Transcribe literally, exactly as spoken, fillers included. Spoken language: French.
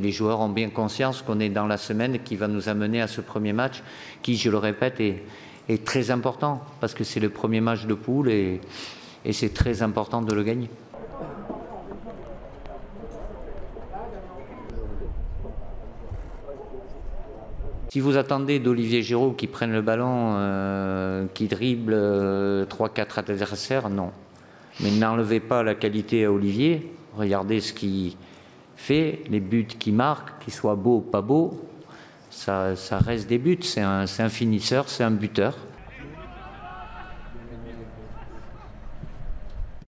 les joueurs ont bien conscience qu'on est dans la semaine qui va nous amener à ce premier match qui, je le répète, est, est très important parce que c'est le premier match de poule et, et c'est très important de le gagner. Si vous attendez d'Olivier Giroud qui prenne le ballon, euh, qui dribble euh, trois quatre adversaires, non. Mais n'enlevez pas la qualité à Olivier. Regardez ce qu'il fait, les buts qu'il marque, qu'ils soient beaux ou pas beaux, ça, ça reste des buts. C'est un, c'est un finisseur, c'est un buteur.